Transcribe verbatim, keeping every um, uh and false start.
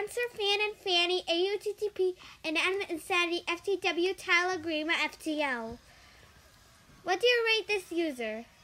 Spencer, Fan, and Fanny, A U T T P, Inanimate Insanity, F T W, Tyler, Grima, F T L. What do you rate this user?